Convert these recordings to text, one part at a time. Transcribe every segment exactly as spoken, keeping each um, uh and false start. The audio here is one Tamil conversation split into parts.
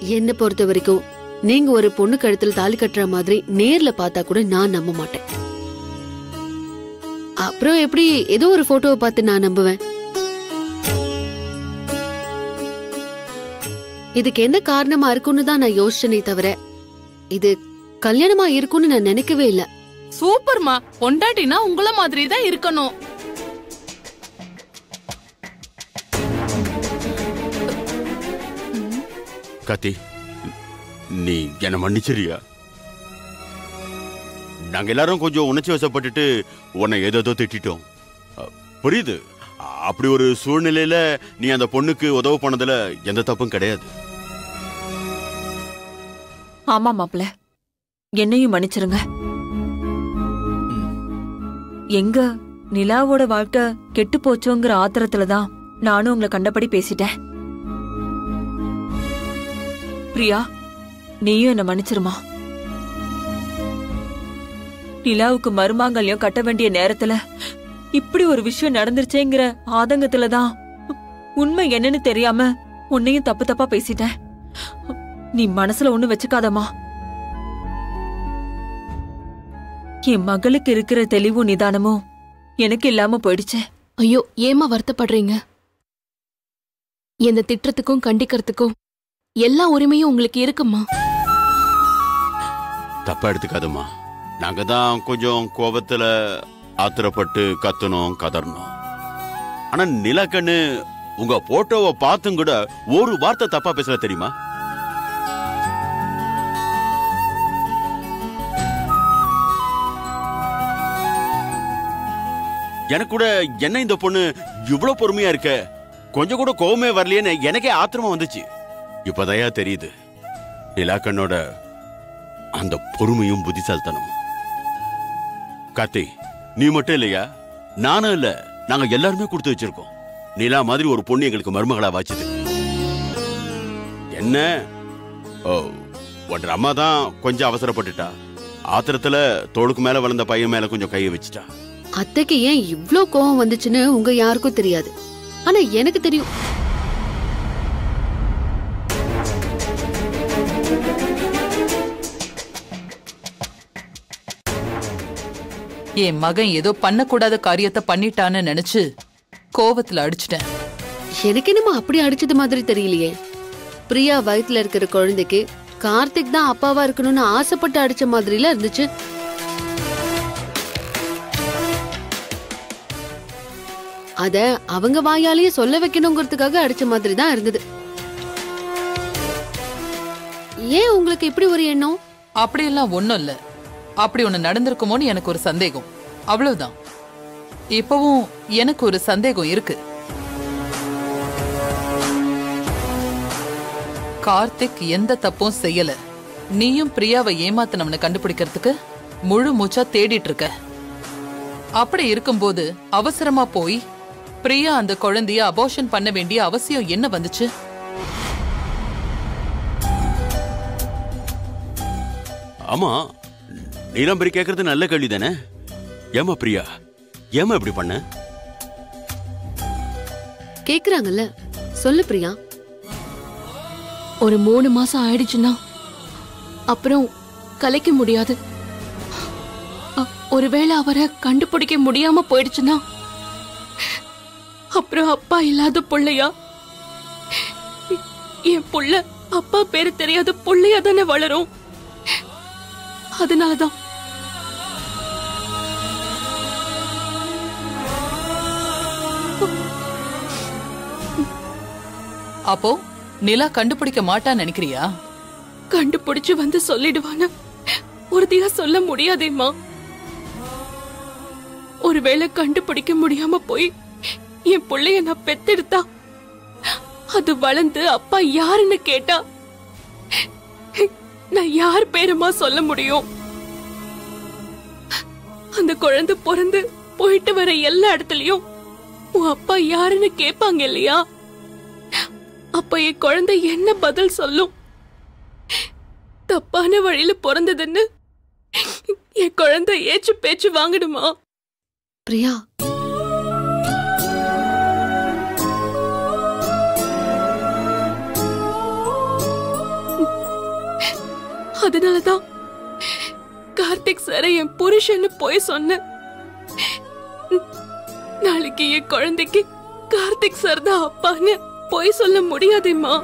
என்ன பொறுத்த வரைக்கும் நீங்க ஒரு பொண்ணு கழுத்துல தாலி கட்டுற மாதிரி நேர்ல பார்த்தா கூட நான் நம்ப மாட்டேன். அப்புறம் எப்படி ஏதோ ஒரு போட்டோவை பார்த்து நான் நம்புவேன்? இதுக்கு என்ன காரணமா இருக்கும்னு தான் நான் யோசிச்சனே தவிர இது கல்யாணமா இருக்கும்னு நான் நினைக்கவே இல்ல. சூப்பர்மா, பொண்டாட்டினா உங்கள மாதிரி தான் இருக்கணும். கார்த்தி, நீ என்ன மன்னிச்சிரியா? நாங்க எல்லாரும் கொஞ்சம் உணர்ச்சி வசப்பட்டுட்டு உன்னை ஏதோ திட்டோம். புரியுது. அப்படி ஒரு சூழ்நிலையில நீ அந்த பொண்ணுக்கு உதவு பண்ணதுல எந்த தப்பும் கிடையாது. ஆமா மாப்பிள்ள, என்னையும் மன்னிச்சிருங்க. எங்க நிலாவோட வாழ்க்கை கெட்டு போச்சோங்கிற ஆத்திரத்துலதான் நானும் உங்களை கண்டபடி பேசிட்டேன். பிரியா, நீயும் என்ன மன்னிச்சிருமா. நிலாவுக்கு மருமாங்கல்யம் கட்ட வேண்டிய நேரத்துல இப்படி ஒரு விஷயம் நடந்துருச்சேங்கிற ஆதங்கத்துலதான் உண்மை என்னன்னு தெரியாம உன்னையும் தப்பு தப்பா பேசிட்டேன். நீ மனசுல ஒண்ணு வச்சுக்காதமா. என் மகளுக்கு இருக்கிற தெளிவும் நிதானமும் எனக்கு இல்லாம போயிடுச்சு. ஐயோ, ஏமா வருத்தப்படுறீங்க? எந்த திட்டத்துக்கும் கண்டிக்கிறதுக்கும் எல்லா உரிமையும் உங்களுக்கு இருக்குமா? தப்பா எடுத்துக்காதம்மா. நாங்க தான் கொஞ்சம் கோபத்துல ஆத்திரப்பட்டு கத்தணும், கதறணும். ஆனா நிலக்கண்ணு உங்க போட்டோவை பார்த்தும் கூட ஒரு வார்த்தை தப்பா பேசல தெரியுமா? எனக்கு கூட என்ன இந்த பொண்ணு இவ்வளவு பொறுமையா இருக்க, கொஞ்சம் கூட கோவமே வரலையேன்னு எனக்கே ஆத்திரமா வந்துச்சு. இப்பதயா தெரியுது நிலாக்கண்ணோட அந்த பொறுமையும் புத்திசாலித்தனமும். கார்த்தி, நீ மட்டும் இல்லையா, நானும் இல்ல, நாங்க எல்லாருமே கொடுத்து வச்சிருக்கோம். நிலா மாதிரி ஒரு பொண்ணு எங்களுக்கு மருமகளா வாச்சுது. என்ன ஓ ஒன்ற அம்மா தான் கொஞ்சம் அவசரப்பட்டுட்டா. ஆத்திரத்துல தோளுக்கு மேல வளர்ந்த பையன் மேல கொஞ்சம் கையை வச்சுட்டா. அத்தைக்கு ஏன் இவ்ளோ கோவம் வந்துச்சுன்னு உங்க யாருக்கும் தெரியாது, ஆனா எனக்கு தெரியும். என் மகன் ஏதோ பண்ணக்கூடாத காரியத்தை பண்ணிட்டான்னு நினைச்சு கோவத்துல அடிச்சிட்டேன். எனக்கு என்னமா அப்படி அடிச்சது மாதிரி தெரியலையே. பிரியா வயித்துல இருக்கிற குழந்தைக்கு கார்த்திக் தான் அப்பாவா இருக்கணும்னு ஆசைப்பட்டு அடிச்ச மாதிரில இருந்துச்சு. அத அவங்க வாயாலேயே சொல்ல வைக்கணுங்கிறதுக்காக அடிச்ச மாதிரி தான் இருந்தது. ஏன் உங்களுக்கு இப்படி ஒரு எண்ணம்? அப்படியெல்லாம் ஒண்ணும் இல்ல. அப்படி ஒண்ணு நடந்திருக்குமோன்னு எனக்கு ஒரு சந்தேகம், அவ்வளவுதான். இப்பவும் எனக்கு ஒரு சந்தேகம் இருக்கு. கார்த்திக் எந்த தப்பும் செய்யல. நீயும் பிரியாவை ஏமாத்தினவனை கண்டுபிடிக்கிறதுக்கு முழு மூச்சா தேடிட்டு இருக்க. அப்படி இருக்கும்போது அவசரமா போய் பிரியா அந்த குழந்தைய அபார்ஷன் பண்ண வேண்டிய அவசியம் என்ன வந்துச்சு? ஆமா, நீலாம்பரி கேக்குறது நல்ல கேள்வி தானே. ஏமா பிரியா, ஏமா இப்படி பண்ண? கேக்குறாங்கல்ல, சொல்லு பிரியா. ஒரு மூணு மாசம் ஆயிடுச்சுன்னா அப்புறம் கலைக்க முடியாது. ஒருவேளை அவரை கண்டுபிடிக்க முடியாம போயிடுச்சுன்னா அப்புறம் அப்பா இல்லாத புள்ளையா, என் புள்ள அப்பா பேரு தெரியாத புள்ளையா தானே வளரும். அதனாலதான் அப்போ நிலா கண்டுபிடிக்க மாட்டான்னு நினைக்கிறியா? கண்டுபிடிச்சு வந்து சொல்லிடுவான்னு உறுதியா சொல்ல முடியாதேம்மா. ஒருவேளை கண்டுபிடிக்க முடியாம போய் என் பிள்ளைய நான் பெத்தெடுத்தா அது வளர்ந்து அப்பா யாருன்னு கேட்டா நான் யார் பேருமா சொல்ல முடியும்? அந்த குழந்தை பிறந்து போயிட்டு வர எல்லா இடத்துலயும் உன் அப்பா யாருன்னு கேட்பாங்க இல்லையா? அப்ப என் குழந்தை என்ன பதில் சொல்லும்? தப்பான வழியில பிறந்ததுன்னு என் குழந்தை ஏச்சு பேச்சு வாங்கிடுமா? பிரியா, அதனாலதான் கார்த்திக் சார என் புருஷன்னு போய் சொன்ன. நாளைக்கு என் குழந்தைக்கு கார்த்திக் சார் தான் அப்பான்னு போய் சொல்ல முடியாதேம்மா.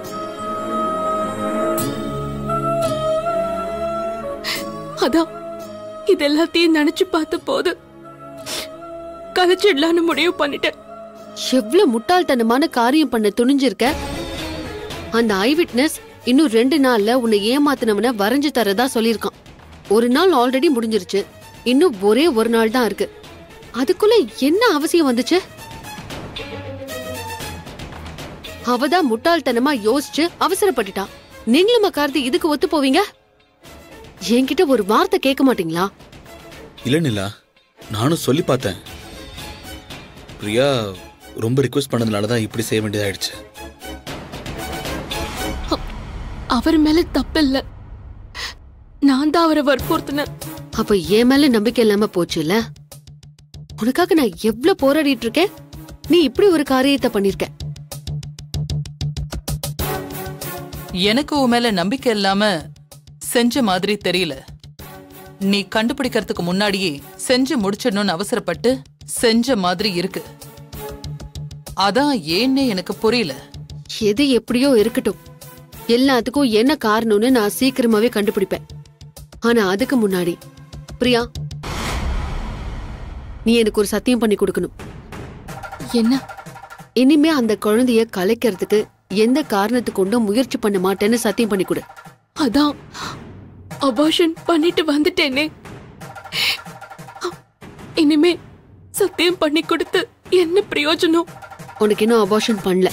அதான் இது எல்லாத்தையும் நினைச்சு பார்த்த போது கலைச்சிடலான்னு முடிவு பண்ணிட்டேன். எவ்வளவு முட்டாள்தனமான காரியம் பண்ண துணிஞ்சிருக்க. அந்த ஐ விட்னஸ் இன்னும் ரெண்டு நாள்ல உன்னை ஏமாத்தினவன வரைஞ்சு தரதா சொல்லிருக்கான். ஒரு நாள் ஆல்ரெடி முடிஞ்சிருச்சு, இன்னும் ஒரே ஒரு நாள் தான் இருக்கு. அதுக்குள்ள என்ன அவசியம் வந்துச்சு? அவதான் முட்டாள்தனமா யோசிச்சு அவசரப்பட்டுட்டா. நீங்களும் கார்த்தி இதுக்கு ஒத்து போவீங்க? என்கிட்ட ஒரு வார்த்தை கேட்க மாட்டீங்களா? இல்ல நிலா, நானும் சொல்லி பார்த்தேன். பிரியா ரொம்ப ரிக்வெஸ்ட் பண்ணதுனாலதான் இப்படி செய்ய வேண்டியதாயிடுச்சு. அவர் மேல தப்பில்ல, நான் தான் அவரை வற்புறுத்தினேன். அப்ப என் மேல நம்பிக்கை இல்லாம போச்சு இல்ல? உனக்காக நான் எவ்வளவு போராடிட்டு இருக்கேன், நீ இப்படி ஒரு காரியத்தை பண்ணிருக்க. எனக்கு உன் மேல நம்பிக்கை இல்லாம செஞ்ச மாதிரி தெரியல. நீ கண்டுபிடிக்கிறதுக்கு முன்னாடியே செஞ்சு முடிச்சிடணும்னு அவசரப்பட்டு செஞ்ச மாதிரி இருக்கு. அதான் ஏன்னே எனக்கு புரியல. எது எப்படியோ இருக்கட்டும், எல்லாத்துக்கும் என்ன காரணம்னு நான் சீக்கிரமாவே கண்டுபிடிப்பேன். ஆனா அதுக்கு முன்னாடி பிரியா, நீ எனக்கு ஒரு சத்தியம் பண்ணி கொடுக்கணும். என்ன? இனிமே அந்த குழந்தைய கலைக்கிறதுக்கு எந்த காரணத்து கொண்டும் முயற்சி பண்ண மாட்டேன்னு சத்தியம் பண்ணி கொடு. அதான் அபார்ஷன் பண்ணிட்டு வந்துட்டேனே, இனிமே சத்தியம் பண்ணி கொடுத்து என்ன பிரயோஜனம்? உனக்கு இன்னும் அபார்ஷன் பண்ணல.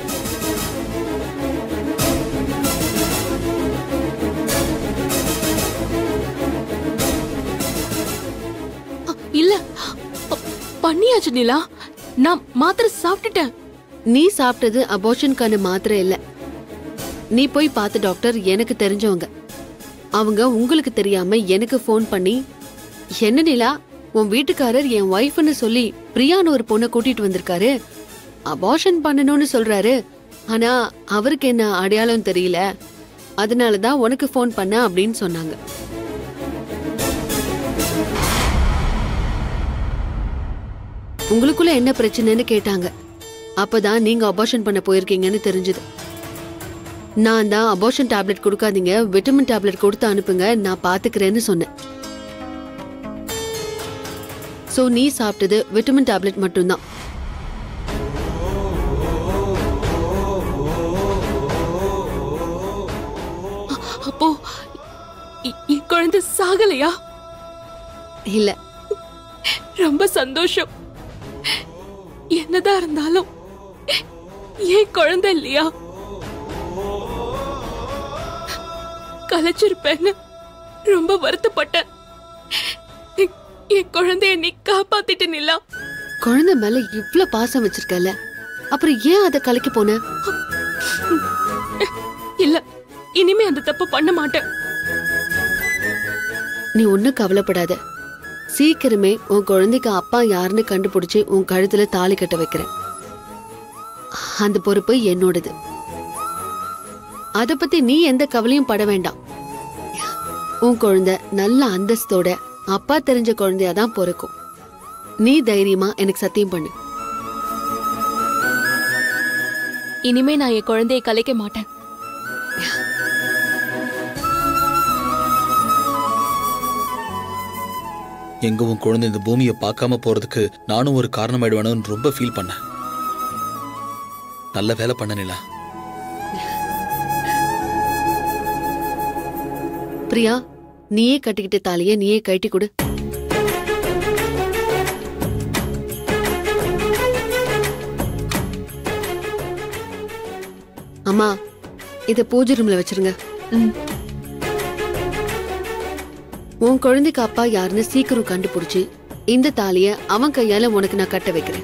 இல்ல, பண்ணியாச்சு நிலா. நான் மாத்திரை சாப்பிட்டுட்டேன். நீ சாப்பிட்டது அபார்ஷனுக்கான மாத்திரை இல்ல. நீ போய் பார்த்த டாக்டர் எனக்கு தெரிஞ்சவங்க. அவங்க உங்களுக்கு தெரியாம எனக்கு போன் பண்ணி, என்ன நிலா, உன் வீட்டுக்காரர் என் ஒய்ஃப்னு சொல்லி பிரியான்னு ஒரு பொண்ணை கூட்டிட்டு வந்திருக்காரு, அபார்ஷன் பண்ணணும்னு சொல்றாரு, ஆனா அவருக்கு என்ன அடையாளம் தெரியல, அதனாலதான் உனக்கு போன் பண்ண அப்படின்னு சொன்னாங்க. உங்களுக்குள்ள என்ன பிரச்சனைன்னு கேட்டாங்க. அப்பதான் நீங்க அபார்ஷன் பண்ண போயிருக்கீங்கன்னு தெரிஞ்சது. நான் தான் அபார்ஷன் டேப்லெட் கொடுக்காதீங்க, விட்டமின் டேப்லெட் கொடுத்து அனுப்புங்க, நான் பாத்துக்கிறேன்னு சொன்னேன். சோ நீ சாப்பிட்டது விட்டமின் டேப்லெட் மட்டும்தான். அப்போ என் குழந்தை சாகலையா? இல்ல. ரொம்ப சந்தோஷம். என்னதான் இருந்தாலும் ஏன் குழந்தை இல்லையா? கலைச்சிருப்பேன்னு ரொம்ப வருத்தப்பட்டேன். என் குழந்தைய நீ காப்பாத்திட்டு நிலா. குழந்தை மேல இவ்ளோ பாசம் வச்சிருக்கல, அப்புறம் ஏன் அதை கலைக்க போன? இல்ல, இனிமே அந்த தப்பு பண்ண மாட்டேன். நீ ஒன்னும் கவலைப்படாத. சீக்கிரமே உன் குழந்தைக்கு அப்பா யாருன்னு கண்டுபிடிச்சு உன் கழுத்துல தாலி கட்ட வைக்கிறேன். அந்த பொறுப்பு என்னோடது. அத பத்தி நீ எந்த கவலையும் பட வேண்டாம். உன் குழந்தை நல்ல அந்தஸ்தோட அப்பா தெரிஞ்ச குழந்தையாதான் பிறக்கும். நீ தைரியமா எனக்கு சத்தியம் பண்ணு. இனிமே நான் என் குழந்தையை கலைக்க மாட்டேன். எங்க உன் குழந்தை இந்த பூமியை பார்க்காம போறதுக்கு நானும் ஒரு காரணம் ஆயிடுவேன்னு ரொம்ப ஃபீல் பண்ணேன். நல்ல வேலை பண்ண நிலா. பிரியா, நீயே கட்டிக்கிட்ட தாலிய நீயே கட்டி கொடு. அம்மா, இத பூஜை ரூம்ல வச்சிருங்க. உன் குழந்தைக்கு அப்பா யாருன்னு சீக்கிரம் கண்டுபிடிச்சு இந்த தாலிய அவன் கையால உனக்கு நான் கட்ட வைக்கிறேன்.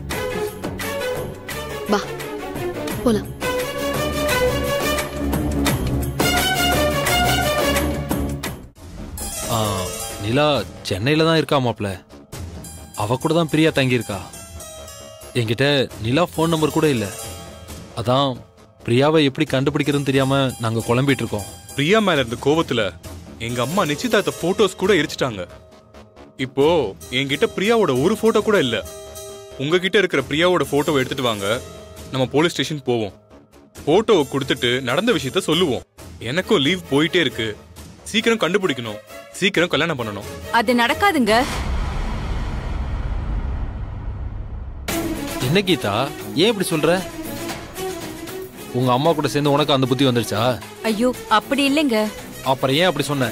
வா போலாம். நிலா சென்னையில தான் இருக்கா மாப்ள. அவ கூட தான் பிரியா தங்கியிருக்கா. என்கிட்ட நிலா ஃபோன் நம்பர் கூட இல்லை. அதான் பிரியாவை எப்படி கண்டுபிடிக்கிறதுன்னு தெரியாம நாங்க குழம்பிட்டு இருக்கோம். பிரியா மேல இருந்த கோவத்துல எங்க அம்மா நிச்சயதார்த்த போட்டோஸ் கூட எரிச்சிட்டாங்க. இப்போ என்கிட்ட பிரியாவோட ஒரு போட்டோ கூட இல்ல. உங்ககிட்ட இருக்கிற பிரியாவோட போட்டோவை எடுத்துட்டு வாங்க, நம்ம போலீஸ் ஸ்டேஷன் போவோம். போட்டோவை கொடுத்துட்டு நடந்த விஷயத்த சொல்லுவோம். எனக்கும் லீவ் போயிட்டே இருக்கு. சீக்கிரம் கண்டுபிடிக்கணும், சீக்கிரம் கல்யாணம் பண்ணணும். அது நடக்காதுங்க. என்ன கீதா, ஏன் இப்படி சொல்ற? உங்க அம்மா கூட சேர்ந்து உனக்கு அந்த புத்தி வந்துருச்சா? ஐயோ, அப்படி இல்லைங்க. அப்புறம் ஏன் அப்படி சொன்ன?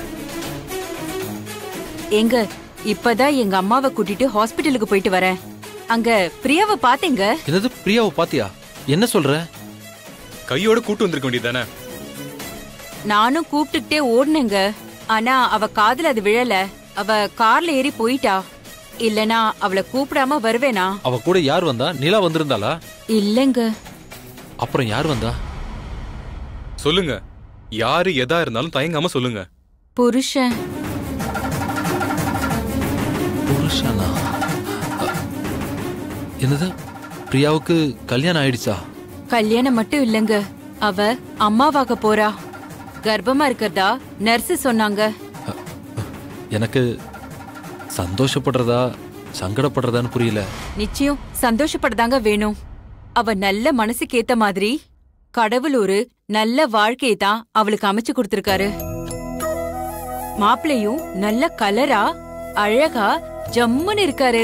எங்க இப்பதான் எங்க அம்மாவை கூட்டிட்டு ஹாஸ்பிட்டலுக்கு போயிட்டு வரேன். அங்க பிரியாவை பாத்தீங்க. என்னது, பிரியாவை பாத்தியா? என்ன சொல்ற? கையோட கூட்டு வந்திருக்க வேண்டியதானே? நானும் கூப்பிட்டுட்டே ஓடுனேங்க. ஆனா அவ காதுல அது விழல. அவ கார்ல ஏறி போயிட்டா. இல்லனா அவளை கூப்பிடாம வருவேனா? அவ கூட யார் வந்தா? நிலா வந்திருந்தாளா? இல்லங்க. அப்புறம் யார் வந்தா? சொல்லுங்க, யாரு எதா இருந்தாலும் தயங்காம சொல்லுங்க. புருஷன். புருஷனா? என்னது, பிரியாவுக்கு கல்யாணம் ஆயிடுச்சா? கல்யாணம் மட்டும் இல்லங்க, அவ அம்மாவாக போறா. கர்ப்பமா இருக்கிறதா நர்ஸ் சொன்னாங்க. எனக்கு சந்தோஷப்படுறதா சங்கடப்படுறதான்னு புரியல. நிச்சயம் சந்தோஷப்படதாங்க வேணும். அவ நல்ல மனசுக்கு ஏத்த மாதிரி கடவுள் ஒரு நல்ல வாழ்க்கையை தான் அவளுக்கு அமைச்சு கொடுத்திருக்காரு. மாப்பிள்ளையும் நல்ல கலரா அழகா ஜம்முன்னு இருக்காரு.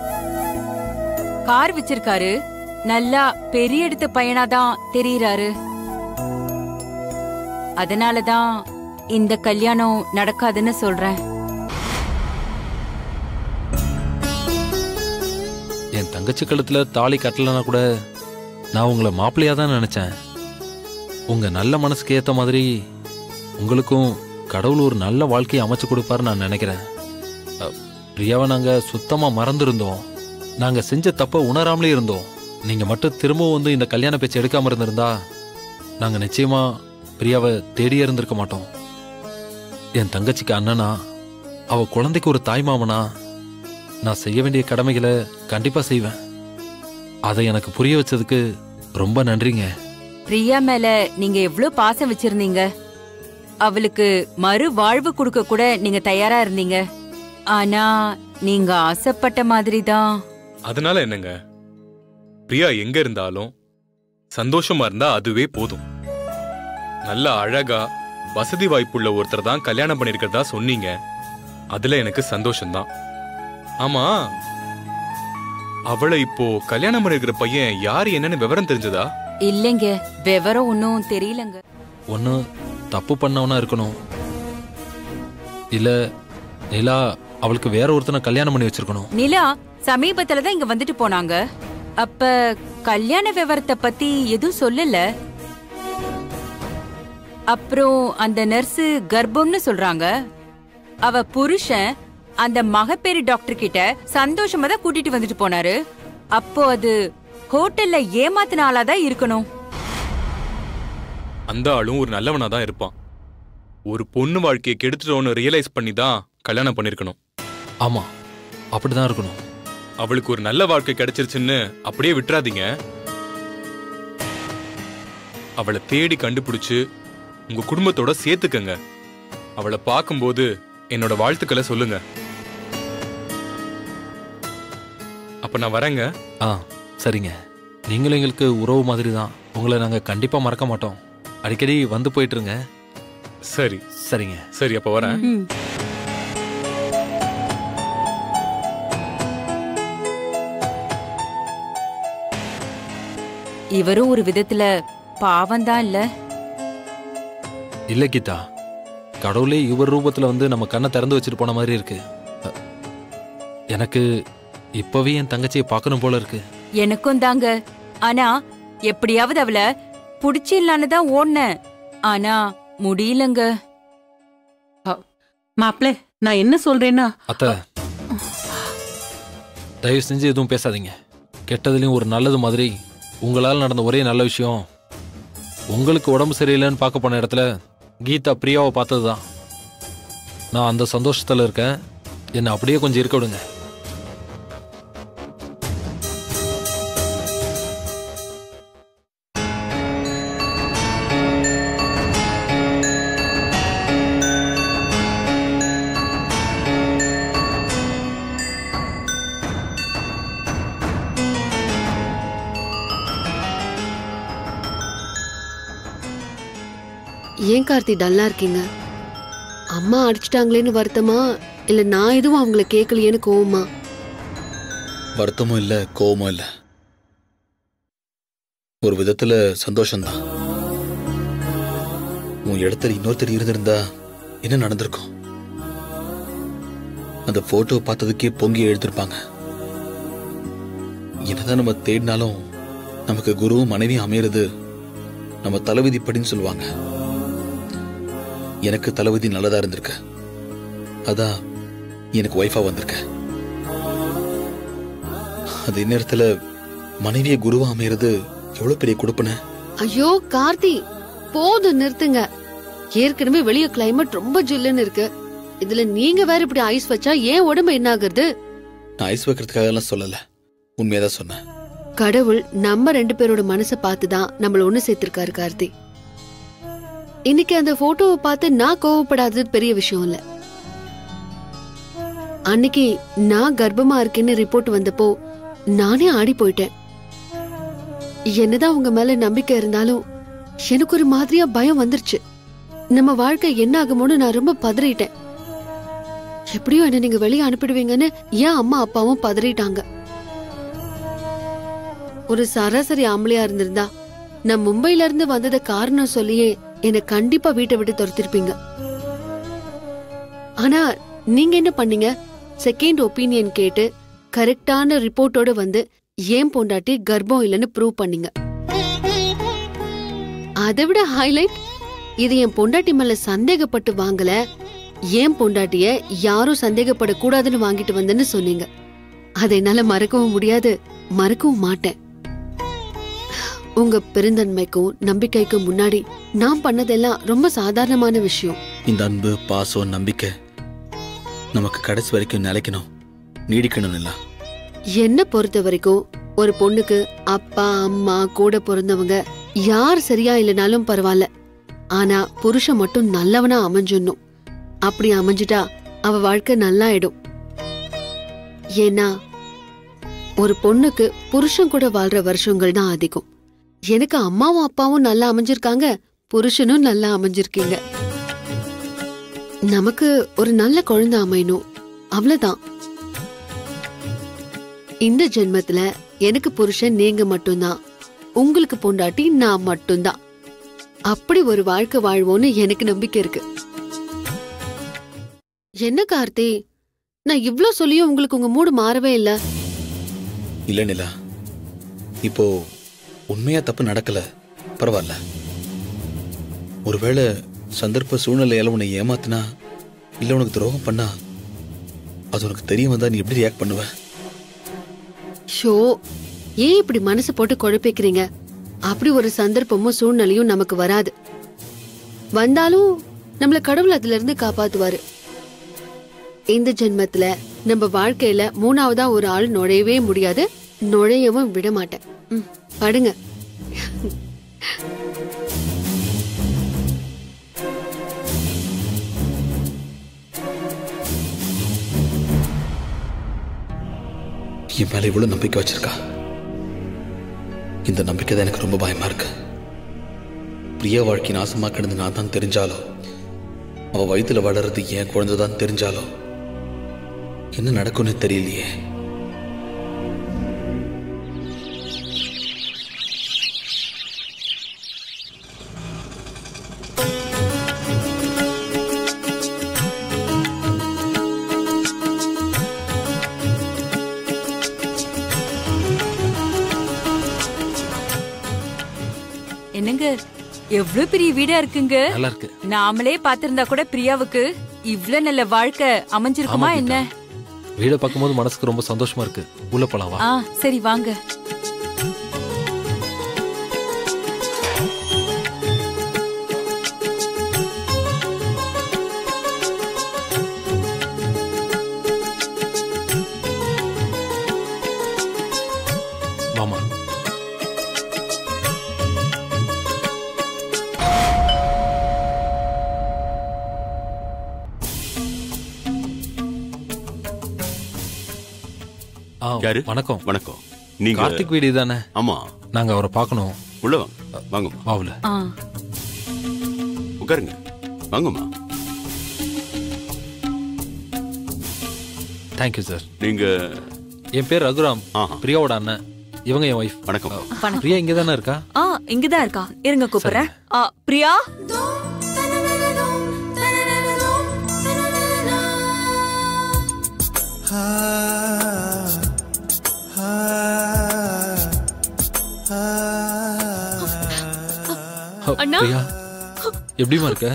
கார் வச்சிருக்காரு. நல்லா பெரிய இடத்து பையனாதான் தெரியறாரு. அதனாலதான் இந்த கல்யாணம் நடக்காதுன்னு சொல்றேன். என் தங்கச்சி கழுத்துல தாலி கட்டலனா கூட நான் உங்களை மாப்பிள்ளையா தான் நினைச்சேன். உங்க நல்ல மனசுக்கு ஏத்த மாதிரி உங்களுக்கும் கடவுள் ஒரு நல்ல வாழ்க்கையை அமைச்சு கொடுப்பாரு நான் நினைக்கிறேன். பிரியாவை நாங்க சுத்தமா மறந்துருந்தோம். நாங்க செஞ்ச தப்ப உணராமலே இருந்தோம். நீங்க மட்டும் திரும்பவும் வந்து இந்த கல்யாண பேச்சு எடுக்காம இருந்திருந்தா நாங்க நிச்சயமா பிரியாவை தேடியே இருந்திருக்க மாட்டோம். என் தங்கச்சிக்கு அண்ணனா, அவ குழந்தைக்கு ஒரு தாய் மாமனா, நான் செய்ய வேண்டிய கடமைகளை கண்டிப்பா செய்வேன். அதை எனக்கு புரிய வச்சதுக்கு ரொம்ப நன்றிங்க. பிரியா மேல நீங்க எவ்வளவு பாசம் வச்சிருந்தீங்க. அவளுக்கு மறு வாழ்வு கொடுக்க கூட நீங்க தயாரா இருந்தீங்க. ஆனா நீங்க ஆசைப்பட்ட மாதிரி தான். அதனால என்னங்க, பிரியா எங்க இருந்தாலும் சந்தோஷமா இருந்தா அதுவே போதும். நல்ல அழகா வசதி வாய்ப்புள்ள ஒருத்தர் தான் கல்யாணம் பண்ணிருக்கிறதா சொன்னீங்க. அதுல எனக்கு சந்தோஷம்தான். ஆமா, அவளை இப்போ கல்யாணம் பண்ணிருக்கிற பையன் யாரு என்னன்னு விவரம் தெரிஞ்சதா? இல்லைங்க, விவரம் ஒன்னும் தெரியலங்க. ஒன்னு தப்பு பண்ணவனா இருக்கணும், இல்ல நிலா அவளுக்கு வேற ஒருத்தனை கல்யாணம் பண்ணி வச்சிருக்கணும். நிலா சமீபத்துலதான் இங்க வந்துட்டு போனாங்க. அப்ப கல்யாண விவரத்தை பத்தி எதுவும் சொல்லல. அப்புறம் அந்த நர்ஸ் கர்ப்பம்னு சொல்றாங்க. அவ புருஷன் அந்த மகப்பேறு டாக்டர் கிட்ட சந்தோஷமா தான் கூட்டிட்டு வந்துட்டு போனாரு. அப்போ அது ஹோட்டல்ல ஏமாத்தின ஆளாதான் இருக்கணும். அந்த ஆளும் ஒரு நல்லவனா தான் இருப்பான். ஒரு பொண்ணு வாழ்க்கையை கெடுத்துட்டோன்னு ரியலைஸ் பண்ணி தான் கல்யாணம் பண்ணிருக்கணும். ஆமா, அப்படிதான் இருக்கணும். அவளுக்கு ஒரு நல்ல வாழ்க்கை கிடைச்சிருச்சுன்னு அப்படியே விட்டுறாதீங்க. அவளை தேடி கண்டுபிடிச்சு உங்க குடும்பத்தோட சேர்த்துக்கங்க. அவளை பார்க்கும்போது என்னோட வாழ்த்துக்களை சொல்லுங்க. அப்ப நான் வரேங்க. ஆ, சரிங்க. நீங்களும் எங்களுக்கு உறவு மாதிரி தான். உங்களை நாங்க கண்டிப்பா மறக்க மாட்டோம். அடிக்கடி வந்து போயிட்டு இருங்க. சரி சரிங்க. சரி, அப்ப வரேன். இவரும் ஒரு விதத்துல பாவம்தான் இல்ல? இல்ல கீதா, கடவுளே இவர் ரூபத்துல வந்து நம்ம கண்ணை திறந்து வச்சுட்டு போன மாதிரி இருக்கு. எனக்கு இப்பவே என் தங்கச்சியை பார்க்கணும் போல இருக்கு. எனக்கும் தாங்க. ஆனா எப்படியாவது அவளை புடிச்சிடலான்னு தான் ஓடுனேன். ஆனா முடியலங்க. மாப்ள, நான் என்ன சொல்றேன்னா, அத்த தயவு செஞ்சு எதுவும் பேசாதீங்க. கெட்டதுலயும் ஒரு நல்லது மாதிரி உங்களால் நடந்த ஒரே நல்ல விஷயம், உங்களுக்கு உடம்பு சரியில்லைன்னு பார்க்க போன இடத்துல கீதா பிரியாவை பார்த்ததுதான். நான் அந்த சந்தோஷத்துல இருக்கேன். என்னை அப்படியே கொஞ்சம் இருக்க விடுங்க. ஏன் கார்த்தி டல்லா இருக்கீங்க? அம்மா அடிச்சிட்டாங்களேன்னு வருத்தமா இல்ல நான் எதுவும் அவங்கள கேட்கலையேன்னு கோவமா? வருத்தமும் இல்ல, கோவமும் இல்ல. ஒரு விதத்துல சந்தோஷம்தான். உன் இடத்துல இன்னொருத்தர் இருந்திருந்தா என்ன நடந்திருக்கும்? அந்த போட்டோ பார்த்ததுக்கே பொங்கி எழுதிருப்பாங்க. என்னதான் நம்ம தேடினாலும் நமக்கு குருவும் மனைவியும் அமையிறது நம்ம தலைவிதிப்படின்னு சொல்லுவாங்க. எனக்கு தலைவிதி நல்லதா இருந்திருக்கு, அதான் எனக்கு ஒய்ஃபா வந்திருக்க. அதே நேரத்துல மனைவிய குருவா அமையிறது எவ்வளவு பெரிய கொடுப்பன. ஐயோ கார்த்தி, போதும் நிறுத்துங்க. ஏற்கனவே வெளிய கிளைமேட் ரொம்ப ஜில்லுன்னு இருக்கு. இதுல நீங்க வேற இப்படி ஐஸ் வச்சா ஏன் உடம்பு என்ன ஆகுறது? நான் ஐஸ் வைக்கிறதுக்காக எல்லாம் சொல்லல, உண்மையதான் சொன்னேன். கடவுள் நம்ம ரெண்டு பேரோட மனசை பார்த்துதான் நம்மள ஒண்ணு சேர்த்திருக்காரு கார்த்தி. இன்னைக்கு அந்த போட்டோவை பார்த்து நான் கோவப்படாதது பெரிய விஷயம் இல்ல. அன்னைக்கு நான் கர்ப்பமா இருக்கேன்னு ரிப்போர்ட் வந்தப்போ நானே ஆடி போயிட்டேன். என்னதான் உங்க மேல நம்பிக்கை இருந்தாலும் எனக்கு ஒரு மாதிரியா பயம் வந்துருச்சு. நம்ம வாழ்க்கை என்ன ஆகுமோன்னு நான் ரொம்ப பதறிட்டேன். எப்படியோ என்ன நீங்க வெளியே அனுப்பிடுவீங்கன்னு ஏன் அம்மா அப்பாவும் பதறிட்டாங்க. ஒரு சராசரி ஆம்பளையா இருந்திருந்தா நான் மும்பைல இருந்து வந்தத காரணம் சொல்லியே என்ன கண்டிப்பா வீட்டை விட்டு துரத்திருப்பீங்க. ஆனா நீங்க என்ன பண்ணீங்க? செகண்ட் ஒப்பீனியன் கேட்டு கரெக்டான ரிப்போர்ட்டோட வந்து ஏன் பொண்டாட்டி கர்ப்பம் இல்லைன்னு ப்ரூவ் பண்ணீங்க. அதை விட ஹைலைட், இது என் பொண்டாட்டி மேல சந்தேகப்பட்டு வாங்கல, ஏன் பொண்டாட்டிய யாரும் சந்தேகப்படக்கூடாதுன்னு வாங்கிட்டு வந்தேன்னு சொன்னீங்க. அதை என்னால மறக்கவும் முடியாது, மறக்கவும் மாட்டேன். உங்க பெருந்தன்மைக்கும் நம்பிக்கைக்கும் முன்னாடி நான் பண்ணதெல்லாம் ரொம்ப சாதாரணமான விஷயம். இந்த அன்பு, பாசம், நம்பிக்கை நமக்கு கடைசி வரைக்கும் நிலைக்கணும், நீடிக்கணும். இல்ல என்ன பொறுத்த வரைக்கும் ஒரு பொண்ணுக்கு அப்பா அம்மா கூட பிறந்தவங்க யார் சரியா இல்லைனாலும் பரவாயில்ல, ஆனா புருஷன் மட்டும் நல்லவனா அமைஞ்சிடணும். அப்படி அமைஞ்சிட்டா அவ வாழ்க்கை நல்லாயிடும். ஏன்னா ஒரு பொண்ணுக்கு புருஷன் கூட வாழ்ற வருஷங்கள் தான் அதிகம். எனக்கு அம்மாவும் அப்பாவும் நல்லா அமைஞ்சிருக்காங்க, புருஷனும் நல்லா அமைஞ்சிருக்கீங்க. நமக்கு ஒரு நல்ல குழந்தை அமையணும், அவ்வளவுதான். இந்த ஜென்மத்துல எனக்கு புருஷன் நீங்க மட்டும்தான், உங்களுக்கு பொண்டாட்டி நான் மட்டும்தான். அப்படி ஒரு வாழ்க்கை வாழ்வோன்னு எனக்கு நம்பிக்கை இருக்கு. என்ன கார்த்தி, நான் இவ்ளோ சொல்லியும் உங்களுக்கு உங்க மூடு மாறவே இல்ல. இல்ல நிலா, இப்போ உண்மையா தப்பு நடக்கல, பரவாயில்ல. ஒருவேளை சந்தர்ப்ப சூழ்நிலையால உன்னை ஏமாத்தினா இல்ல உனக்கு துரோகம் பண்ணா அது உனக்கு தெரிய வந்தா நீ எப்படி ரியாக்ட் பண்ணுவ? ஷோ, ஏன் இப்படி மனசு போட்டு குழப்பிக்கிறீங்க? அப்படி ஒரு சந்தர்ப்பமும் சூழ்நிலையும் நமக்கு வராது. வந்தாலும் நம்மள கடவுள் அதுல இருந்து காப்பாத்துவாரு. இந்த ஜென்மத்துல நம்ம வாழ்க்கையில மூணாவதா ஒரு ஆள் நுழையவே முடியாது, நுழையவும் விட மாட்டேன். படுங்க. என் மேல இவ்வளவு நம்பிக்கை வச்சிருக்கா. இந்த நம்பிக்கை தான் எனக்கு ரொம்ப பயமா இருக்கு. பிரியா வாழ்க்கை நாசமா கிடந்து நான் தான் தெரிஞ்சாலோ, அவ வயிற்றுல வளர்றது என் குழந்தைதான் தெரிஞ்சாலோ என்ன நடக்கும்னு தெரியலையே. என்னங்க, எவ்வளவு பெரிய வீடா இருக்குங்க. நல்லா இருக்கு. நாமளே பாத்திருந்தா கூட பிரியாவுக்கு இவ்ளோ நல்ல வாழ்க்கை அமைஞ்சிருக்குமா என்ன? வீட பார்க்கும்போது மனசுக்கு ரொம்ப சந்தோஷமா இருக்கு. உள்ள போலாம் வா. ஆ சரி வாங்க. மாமா யாரு? வணக்கம். வணக்கம். நீங்க கார்த்திக் வீடு தானே? ஆமா. நாங்க அவரை பார்க்கணும். உள்ள வாங்க. வாங்க. வாவுல. உட்காருங்க. வாங்கம்மா. Thank you sir. நீங்க? என் பேர் ரகுராம், ஆஹா. பிரியாவோட அண்ணன். இவங்க என் ஒய்ஃப். வணக்கம். பிரியா இங்க தானே இருக்கா? ஆ இங்கதான் இருக்கா, இருங்க கூப்பிடுறேன். ஆ, பிரியா. அண்ணா. பிரியா எப்படிமா இருக்க?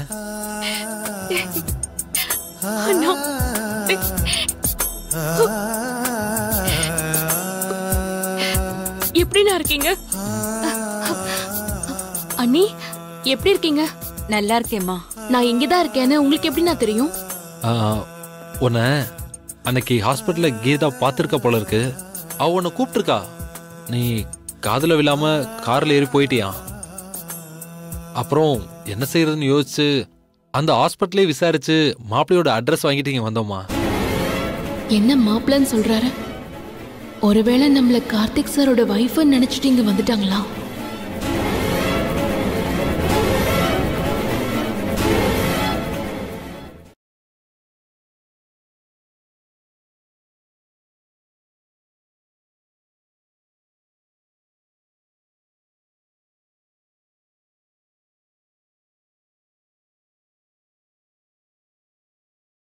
அண்ணா. எப்படிண்ணா இருக்கீங்க? அண்ணி எப்படி இருக்கீங்க? நல்லா இருக்கேம்மா. நான் இங்கதான் இருக்கேன்னு உங்களுக்கு எப்படிண்ணா தெரியும்? ஆ, உன்னை அன்னைக்கு ஹாஸ்பிட்டல்ல கீதா பார்த்துருக்க போல இருக்கு. அவ உன்னை கூப்பிட்டுருக்கா. நீ காதுல விழாம கார்ல ஏறி போயிட்டியா? அப்புறம் என்ன செய்யறதுன்னு யோசிச்சு அந்த ஹாஸ்பிட்டலே விசாரிச்சு மாப்பிள்ளையோட அட்ரஸ் வாங்கிட்டு இங்க வந்தோமா. என்ன மாப்பிள்ளன்னு சொல்றாரு? ஒருவேளை நம்மள கார்த்திக் சாரோட வைஃப்னு நினைச்சிட்டு இங்க வந்துட்டாங்களா?